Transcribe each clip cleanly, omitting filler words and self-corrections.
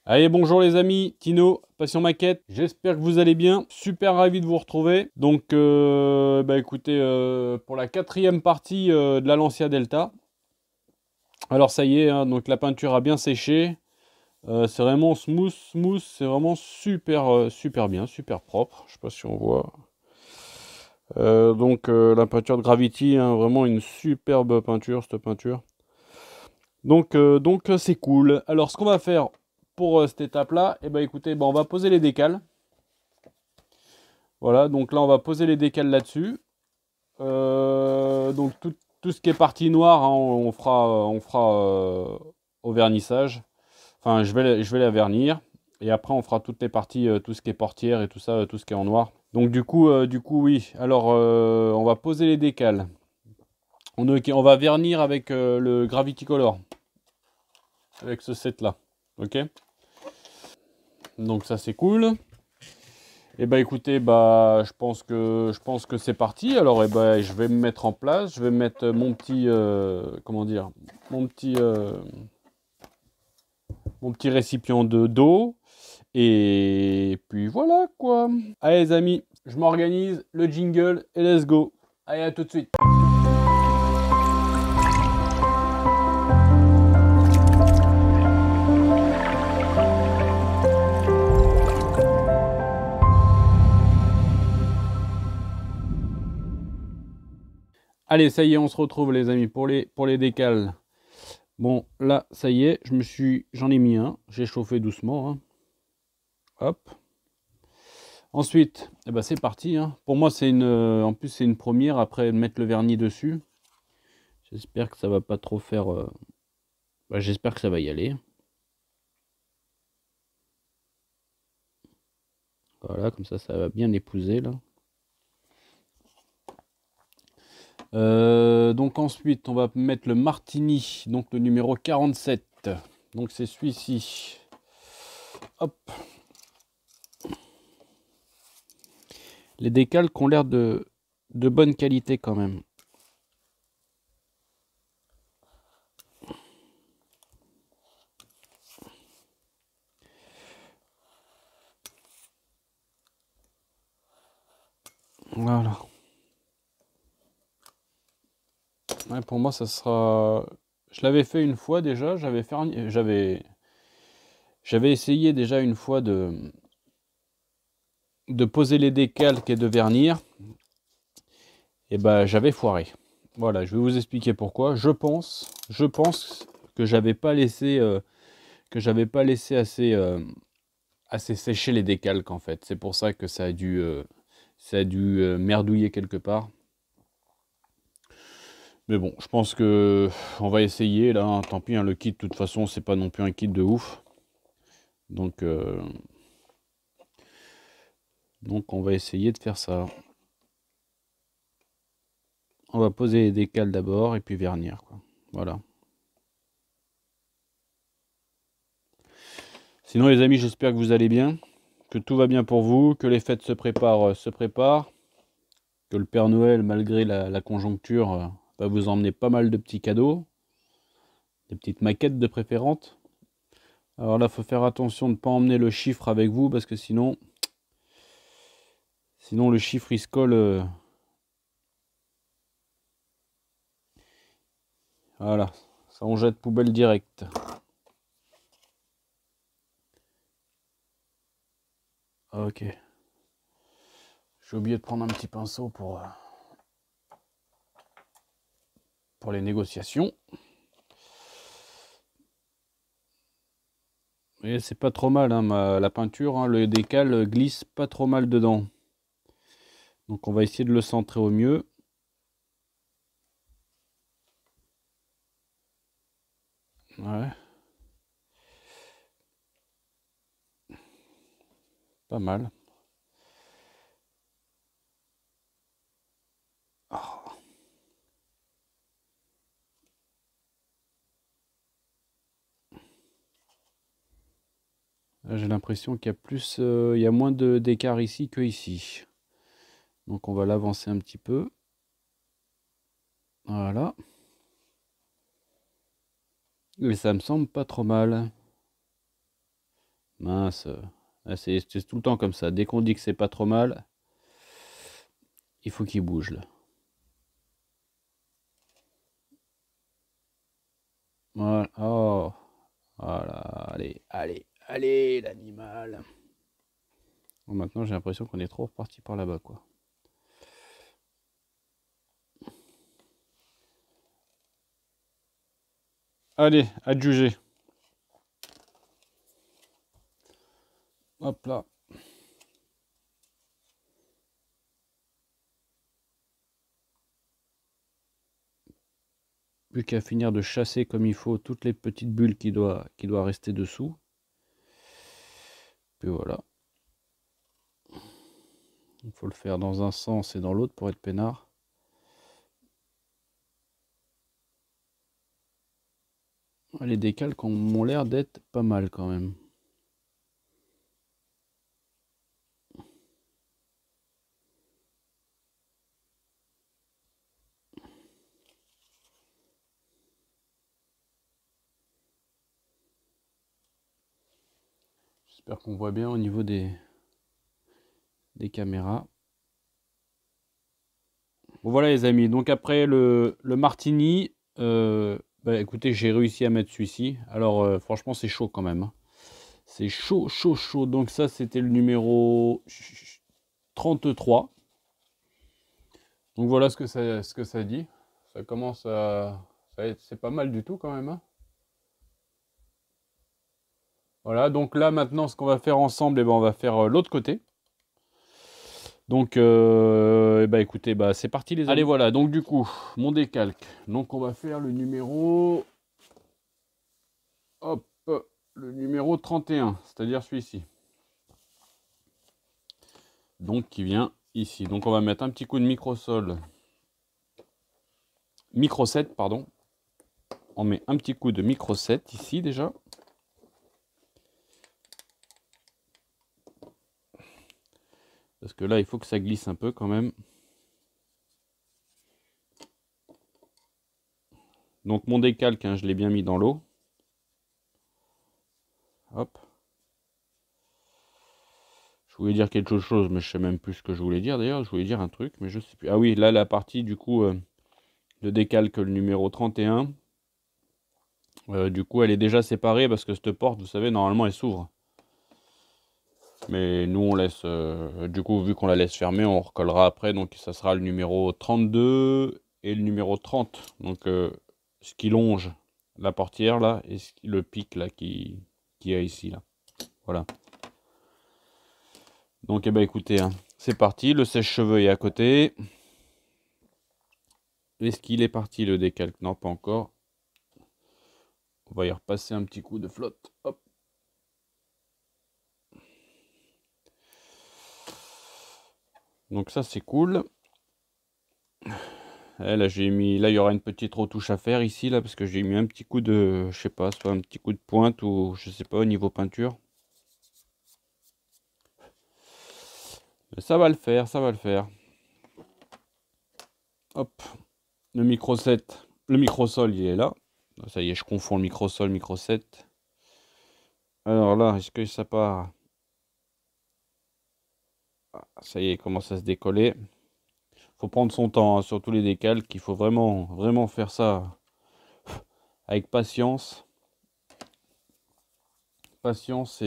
Allez, bonjour les amis, Tino, Passion Maquette, j'espère que vous allez bien, super ravi de vous retrouver. Donc, écoutez, pour la quatrième partie de la Lancia Delta. Alors ça y est, hein, donc la peinture a bien séché. C'est vraiment smooth, c'est vraiment super bien, super propre. Je sais pas si on voit. La peinture de Gravity, hein, vraiment une superbe peinture, cette peinture. Donc c'est cool. Alors ce qu'on va faire pour cette étape-là, écoutez, on va poser les décals. Voilà, donc là on va poser les décals là-dessus. Donc tout ce qui est partie noire, hein, on fera au vernissage. Enfin, je vais la vernir. Et après, on fera toutes les parties, tout ce qui est portière et tout ça, tout ce qui est en noir. Donc du coup, oui. Alors, on va poser les décals. On va vernir avec le Gravity Color. Avec ce set-là. Ok? Donc ça, c'est cool. Et bah écoutez, je pense que c'est parti. Alors je vais me mettre en place, je vais mettre mon petit comment dire, mon petit euh, mon petit récipient de d'eau et puis voilà quoi. Allez les amis, je m'organise, le jingle et let's go. Allez, à tout de suite. Allez, ça y est, on se retrouve les amis pour les décals. Bon, là, ça y est, j'en ai mis un, j'ai chauffé doucement, hein. Hop. Ensuite, c'est parti, hein. Pour moi, en plus c'est une première après mettre le vernis dessus. J'espère que ça va pas trop faire. J'espère que ça va y aller. Voilà, comme ça va bien épouser là. Donc ensuite, on va mettre le Martini, donc le numéro 47. Donc c'est celui-ci. Hop. Les décalques ont l'air de bonne qualité quand même. Voilà. Ouais, pour moi, ça sera. Je l'avais fait une fois déjà. J'avais essayé déjà une fois de poser les décalques et de vernir. Et j'avais foiré. Voilà, je vais vous expliquer pourquoi. Je pense que j'avais pas laissé assez sécher les décalques en fait. C'est pour ça que ça a dû merdouiller quelque part. Mais bon, je pense que on va essayer là, hein. Tant pis, hein, le kit de toute façon, c'est pas non plus un kit de ouf. Donc, euh, donc on va essayer de faire ça. On va poser les décals d'abord et puis vernir, quoi. Voilà. Sinon les amis, j'espère que vous allez bien, que tout va bien pour vous, que les fêtes se préparent, que le Père Noël, malgré la conjoncture, va vous emmener pas mal de petits cadeaux, des petites maquettes de préférence. Alors là, faut faire attention de ne pas emmener le chiffre avec vous parce que sinon le chiffre il se colle. Voilà, ça on jette poubelle direct. Ok. J'ai oublié de prendre un petit pinceau pour les négociations. Et c'est pas trop mal, hein, la peinture, hein, le décal glisse pas trop mal dedans. Donc on va essayer de le centrer au mieux. Ouais, pas mal. Oh, là, j'ai l'impression il y a moins d'écart ici que ici. Donc on va l'avancer un petit peu. Voilà. Et ça me semble pas trop mal. Mince. C'est tout le temps comme ça. Dès qu'on dit que c'est pas trop mal, il faut qu'il bouge là. Voilà. Oh. Voilà. Allez, allez, allez, l'animal. Bon, maintenant, j'ai l'impression qu'on est trop reparti par là-bas, quoi. Allez, à te juger. Hop là. Plus qu'à finir de chasser comme il faut toutes les petites bulles qui doivent rester dessous. Puis voilà. Il faut le faire dans un sens et dans l'autre pour être peinard. Les décalques ont l'air d'être pas mal quand même. J'espère qu'on voit bien au niveau des caméras. Bon voilà les amis, donc après le martini, bah, écoutez, j'ai réussi à mettre celui-ci. Alors franchement c'est chaud quand même, hein. C'est chaud, chaud, chaud. Donc ça c'était le numéro 33. Donc voilà ce que ça dit. Ça commence à... C'est pas mal du tout quand même, hein. Voilà, donc là maintenant ce qu'on va faire ensemble, ben, on va faire l'autre côté. Donc bah écoutez, bah c'est parti les amis. Allez voilà, donc du coup, mon décalque. Donc on va faire le numéro... Hop, le numéro 31, c'est-à-dire celui-ci. Donc qui vient ici. Donc on va mettre un petit coup de microsol. Micro 7, pardon. On met un petit coup de micro 7 ici déjà. Parce que là, il faut que ça glisse un peu quand même. Donc mon décalque, hein, je l'ai bien mis dans l'eau. Hop. Je voulais dire quelque chose, mais je sais même plus ce que je voulais dire d'ailleurs. Je voulais dire un truc, mais je sais plus. Ah oui, là, la partie du coup de décalque, le numéro 31. Du coup, elle est déjà séparée parce que cette porte, vous savez, normalement, elle s'ouvre. Mais nous, on laisse... du coup, vu qu'on la laisse fermée, on recollera après. Donc, ça sera le numéro 32 et le numéro 30. Donc, ce qui longe la portière, là, et le pic, là, qui est ici, là. Voilà. Donc, eh ben, écoutez, hein, c'est parti. Le sèche-cheveux est à côté. Est-ce qu'il est parti, le décalque? Non, pas encore. On va y repasser un petit coup de flotte. Hop. Donc ça c'est cool. Là j'ai mis, là il y aura une petite retouche à faire ici là parce que j'ai mis un petit coup de, je sais pas, soit un petit coup de pointe ou je sais pas au niveau peinture. Mais ça va le faire, ça va le faire. Hop, le micro 7, le microsol il est là. Ça y est, je confonds le microsol, micro 7. Alors là, est-ce que ça part? Ah, ça y est, il commence à se décoller. Faut prendre son temps, hein, sur tous les décalques. Il faut vraiment, vraiment faire ça avec patience. Patience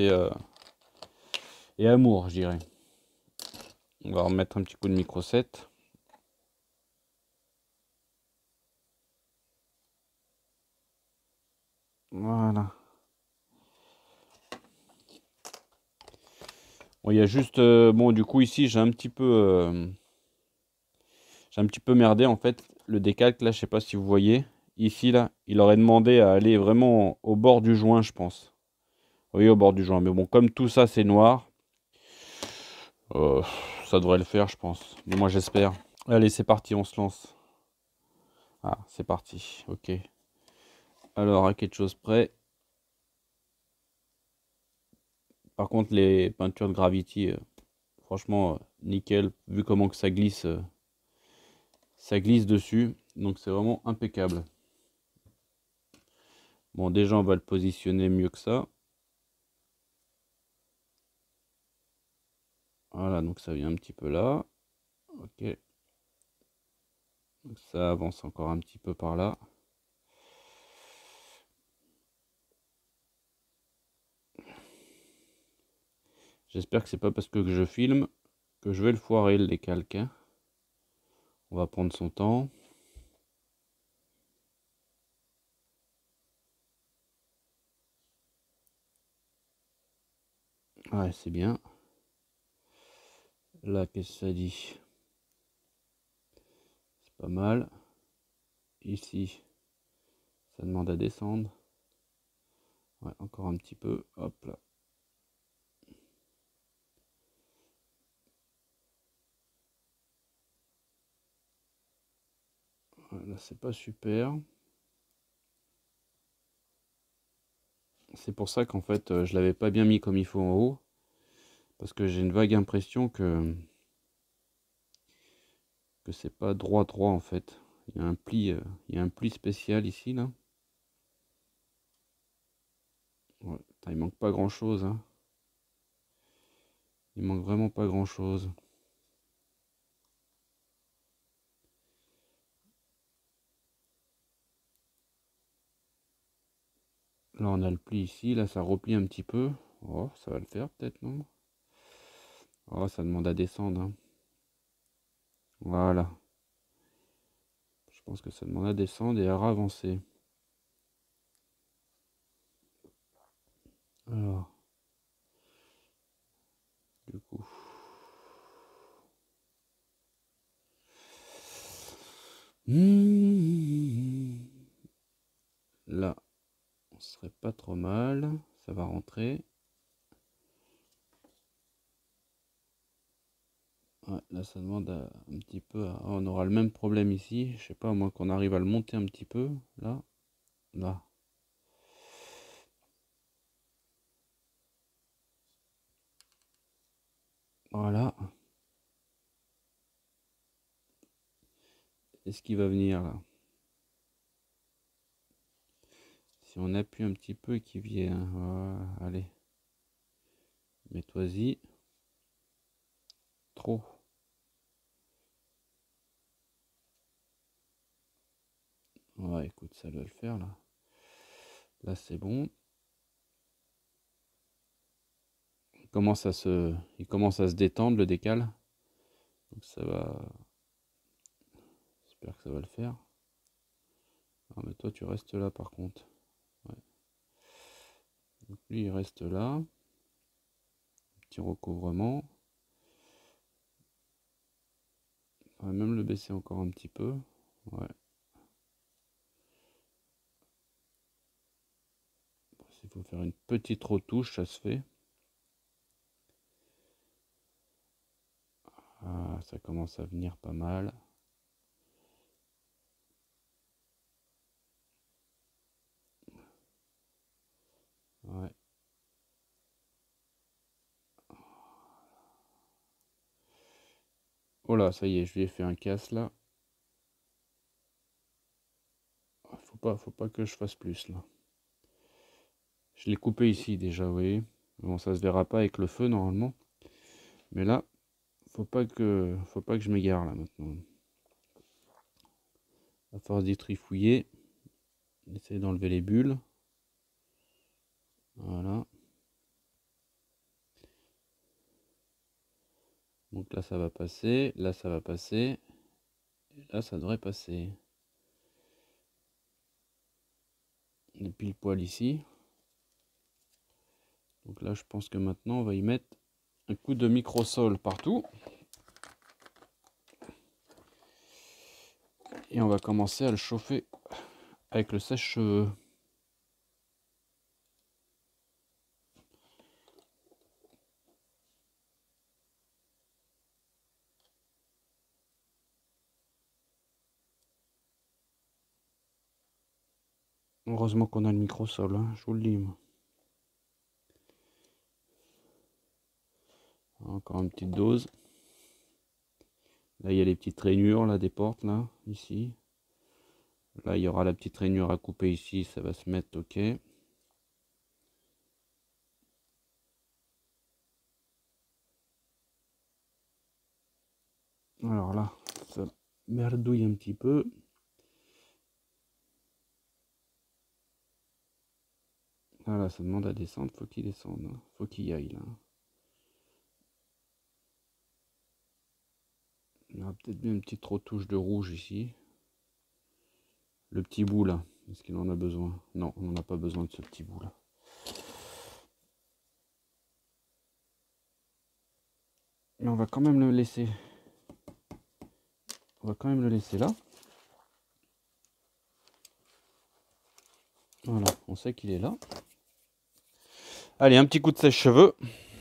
et amour, je dirais. On va remettre un petit coup de micro 7. Voilà. Bon, il y a juste... bon, du coup, ici, j'ai un petit peu merdé, en fait. Le décalque, là, je sais pas si vous voyez. Ici, là, il aurait demandé à aller vraiment au bord du joint, je pense. Oui, au bord du joint. Mais bon, comme tout ça, c'est noir, euh, ça devrait le faire, je pense. Mais moi, j'espère. Allez, c'est parti, on se lance. Ah, c'est parti. Ok. Alors, à quelque chose près. Par contre, les peintures de Gravity, franchement, nickel. Vu comment que ça glisse dessus. Donc, c'est vraiment impeccable. Bon, déjà, on va le positionner mieux que ça. Voilà, donc ça vient un petit peu là. Ok. Donc ça avance encore un petit peu par là. J'espère que c'est pas parce que je filme que je vais le foirer le décalque, hein. On va prendre son temps. Ouais, c'est bien. Là, qu'est-ce que ça dit? C'est pas mal. Ici, ça demande à descendre. Ouais, encore un petit peu. Hop là. Là, c'est pas super. C'est pour ça qu'en fait, je l'avais pas bien mis comme il faut en haut. Parce que j'ai une vague impression que c'est pas droit en fait. Il y a un pli, il y a un pli spécial ici là. Ouais, putain, il manque pas grand chose, hein. Il manque vraiment pas grand chose. Là on a le pli ici, là ça replie un petit peu. Oh, ça va le faire peut-être, non? Oh, ça demande à descendre, hein. Voilà. Je pense que ça demande à descendre et à avancer. Alors, du coup. Là, on serait pas trop mal. Ça va rentrer. Ouais, là, ça demande un petit peu. On aura le même problème ici. Je sais pas, à moins qu'on arrive à le monter un petit peu. Là, là. Voilà. Est-ce qu'il va venir là? Si on appuie un petit peu et qu'il vient. Voilà, allez. Mets-toi-y. Trop. Ouais, écoute, ça doit le faire là. Là, c'est bon. Il commence à se détendre le décal. Donc ça va. J'espère que ça va le faire. Ah, mais toi, tu restes là par contre. Ouais. Donc lui, il reste là. Petit recouvrement. On va même le baisser encore un petit peu. Ouais. S'il faut faire une petite retouche, ça se fait. Ah, ça commence à venir pas mal. Ouais. Oh là, ça y est, je lui ai fait un casse là. Faut pas que je fasse plus là. Je l'ai coupé ici déjà, oui. Bon, ça se verra pas avec le feu normalement. Mais là, faut pas que je m'égare là maintenant. À force d'y trifouiller, essayer d'enlever les bulles. Voilà. Donc là, ça va passer. Là, ça va passer. Et là, ça devrait passer. Et puis le poil ici. Donc là, je pense que maintenant, on va y mettre un coup de microsol partout. Et on va commencer à le chauffer avec le sèche-cheveux. Heureusement qu'on a le microsol, hein, je vous le dis. Moi. Encore une petite dose. Là, il y a les petites rainures là, des portes, là, ici. Là, il y aura la petite rainure à couper ici, ça va se mettre, ok. Alors là, ça merdouille un petit peu. Voilà, ça demande à descendre, faut qu'il descende, hein. Faut qu'il y aille là. Il y aura peut-être bien une petite retouche de rouge ici. Le petit bout là, est-ce qu'il en a besoin? Non, on n'en a pas besoin de ce petit bout là. Mais on va quand même le laisser. On va quand même le laisser là. Voilà, on sait qu'il est là. Allez, un petit coup de sèche-cheveux.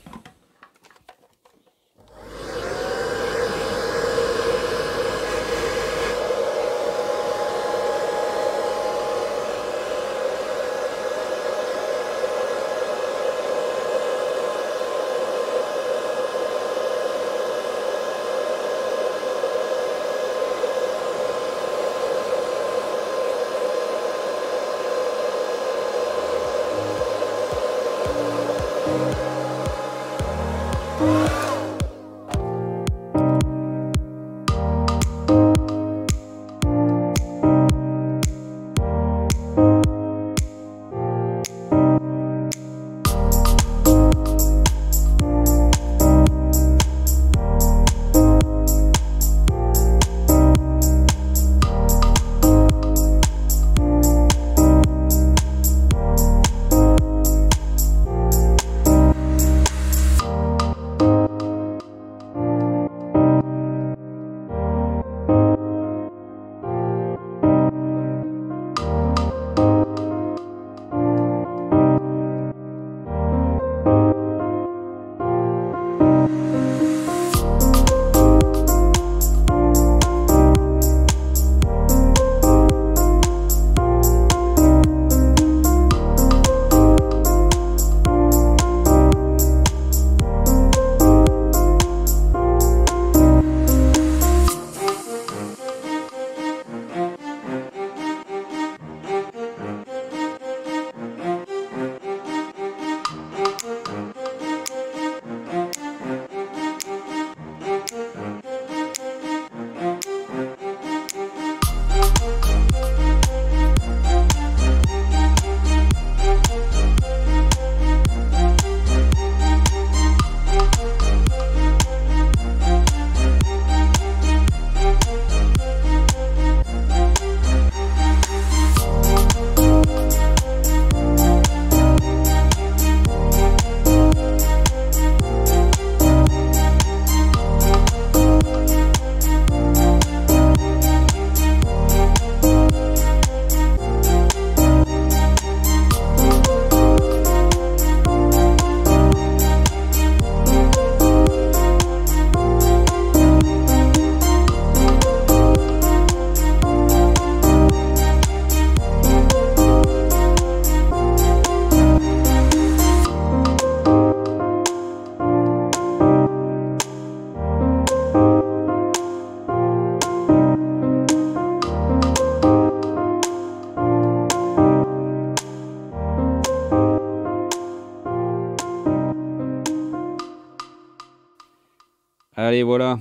Allez, voilà.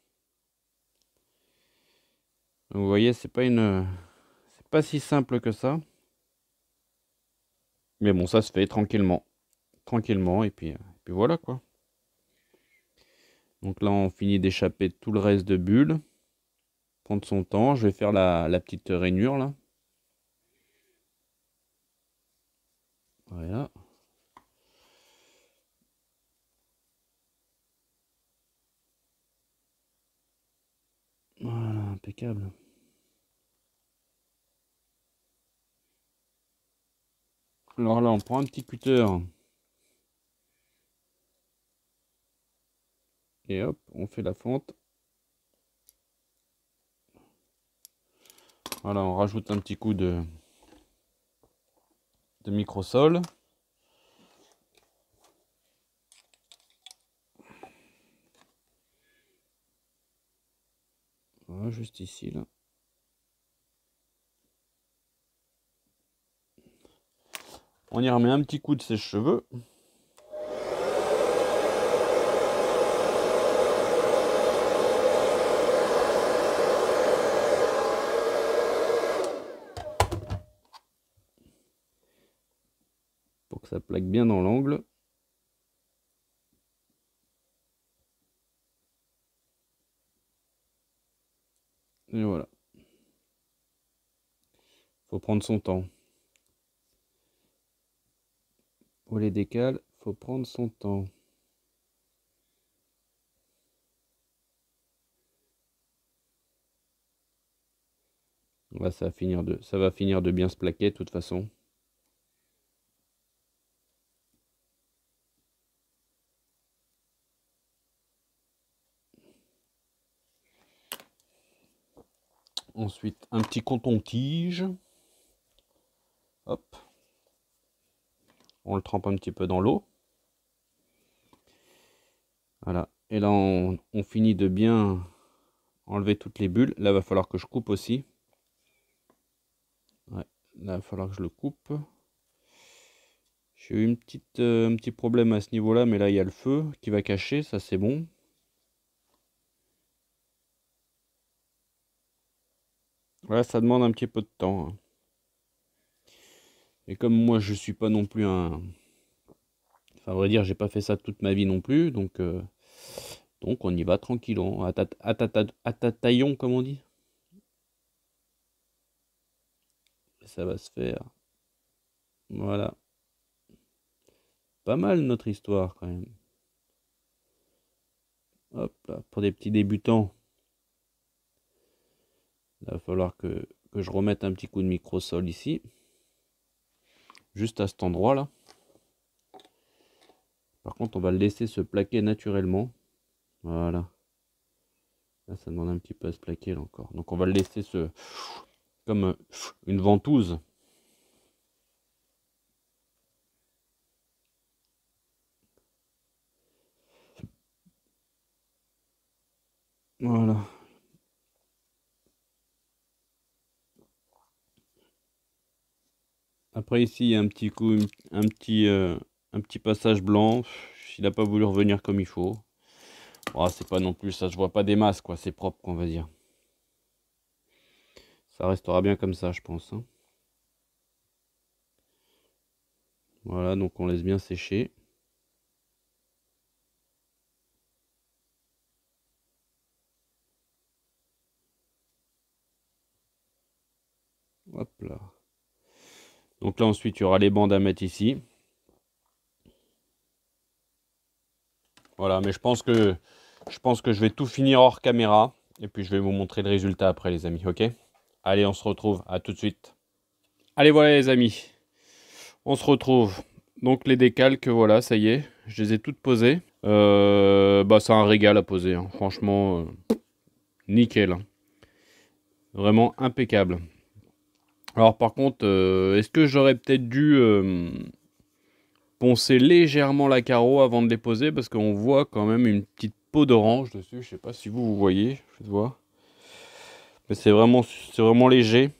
Vous voyez, c'est pas si simple que ça. Mais bon, ça se fait tranquillement. Tranquillement, et puis voilà quoi. Donc là, on finit d'échapper tout le reste de bulles. Prendre son temps. Je vais faire la petite rainure là. Voilà. Voilà, impeccable. Alors là, on prend un petit cutter. Et hop, on fait la fente. Voilà, on rajoute un petit coup de microsol. Voilà, juste ici là. On y remet un petit coup de sèche-cheveux. Ça plaque bien dans l'angle. Et voilà. Faut prendre son temps. Pour les décales, faut prendre son temps. Là, ça va finir de bien se plaquer de toute façon. Ensuite, un petit coton-tige. Hop. On le trempe un petit peu dans l'eau. Voilà. Et là, on finit de bien enlever toutes les bulles. Là, il va falloir que je coupe aussi. Ouais. Là, il va falloir que je le coupe. J'ai eu un petit problème à ce niveau-là, mais là, il y a le feu qui va cacher. Ça, c'est bon. Voilà, ça demande un petit peu de temps, hein. Et comme moi, je suis pas non plus un... Enfin, à vrai dire, j'ai pas fait ça toute ma vie non plus, donc on y va tranquillement, à tataillon, comme on dit. Ça va se faire. Voilà. Pas mal notre histoire quand même. Hop là, pour des petits débutants. Il va falloir que je remette un petit coup de microsol ici. Juste à cet endroit là. Par contre, on va le laisser se plaquer naturellement. Voilà. Là, ça demande un petit peu à se plaquer là encore. Donc on va le laisser comme une ventouse. Voilà. Après ici, il y a un petit coup, un petit passage blanc. Il n'a pas voulu revenir comme il faut. Oh, c'est pas non plus, ça je vois pas des masses quoi, c'est propre on va dire. Ça restera bien comme ça je pense, hein. Voilà, donc on laisse bien sécher. Hop là. Donc là ensuite il y aura les bandes à mettre ici. Voilà, mais je pense que je vais tout finir hors caméra. Et puis je vais vous montrer le résultat après les amis, ok? Allez, on se retrouve, à tout de suite. Allez voilà les amis, on se retrouve. Donc les décalques, voilà, ça y est, je les ai toutes posées. Bah c'est un régal à poser, hein. Franchement, nickel, hein. Vraiment impeccable. Alors par contre, est-ce que j'aurais peut-être dû poncer légèrement la carreau avant de les poser, parce qu'on voit quand même une petite peau d'orange dessus. Je sais pas si vous voyez, je vois. Mais c'est vraiment léger.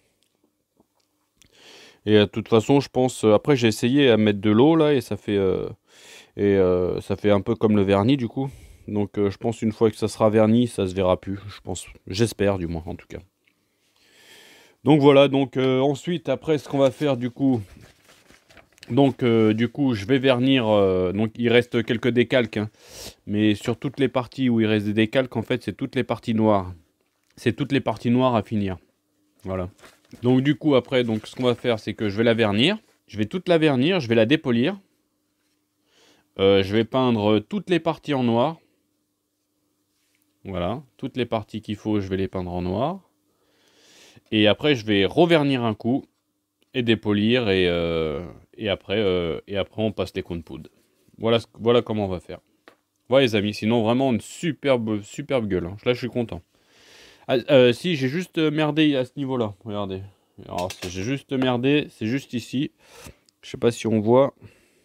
Et de toute façon, je pense. Après, j'ai essayé à mettre de l'eau là et ça fait ça fait un peu comme le vernis du coup. Donc, je pense une fois que ça sera verni, ça se verra plus. Je pense, j'espère du moins en tout cas. Donc voilà. Donc ensuite, après, ce qu'on va faire du coup. Donc du coup, je vais vernir. Donc il reste quelques décalques, hein. Mais sur toutes les parties où il reste des décalques, en fait, c'est toutes les parties noires. C'est toutes les parties noires à finir. Voilà. Donc du coup après, donc ce qu'on va faire, c'est que je vais la vernir. Je vais toute la vernir, je vais la dépolir. Je vais peindre toutes les parties en noir. Voilà, toutes les parties qu'il faut, je vais les peindre en noir. Et après, je vais revernir un coup et dépolir et après on passe les cônes poudre. Voilà comment on va faire. Voilà les amis, sinon vraiment une superbe gueule, hein. Là, je suis content. Ah, si, j'ai juste merdé à ce niveau-là. Regardez. Alors, j'ai juste merdé, c'est juste ici. Je sais pas si on voit.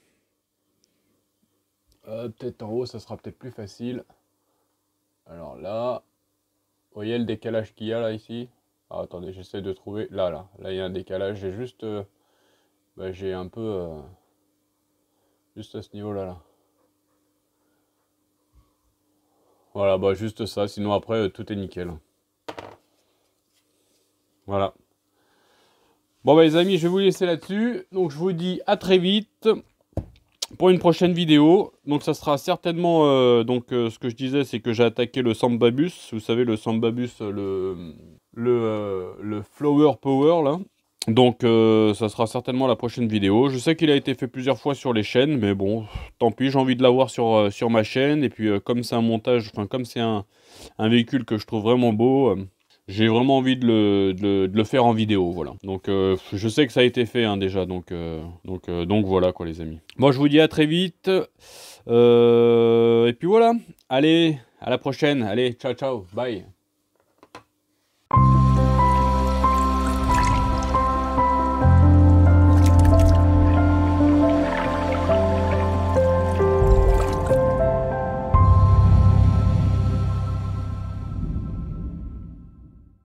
Peut-être en haut, ça sera peut-être plus facile. Alors là, vous voyez le décalage qu'il y a là ici? Ah, attendez, j'essaie de trouver. Là, il y a un décalage. J'ai juste, j'ai un peu, juste à ce niveau-là, là. Voilà, bah juste ça. Sinon après, tout est nickel. Voilà. Bon bah les amis, je vais vous laisser là-dessus. Donc je vous dis à très vite pour une prochaine vidéo. Donc ça sera certainement, ce que je disais, c'est que j'ai attaqué le Sambabus. Vous savez, le Sambabus, le Flower Power là. Donc ça sera certainement la prochaine vidéo. Je sais qu'il a été fait plusieurs fois sur les chaînes, mais bon, tant pis, j'ai envie de l'avoir sur ma chaîne. Et puis comme c'est un montage, enfin comme c'est un véhicule que je trouve vraiment beau, j'ai vraiment envie de le faire en vidéo, voilà. Donc je sais que ça a été fait hein, déjà, donc voilà quoi les amis. Bon, je vous dis à très vite. Et puis voilà, allez, à la prochaine, allez, ciao ciao, bye.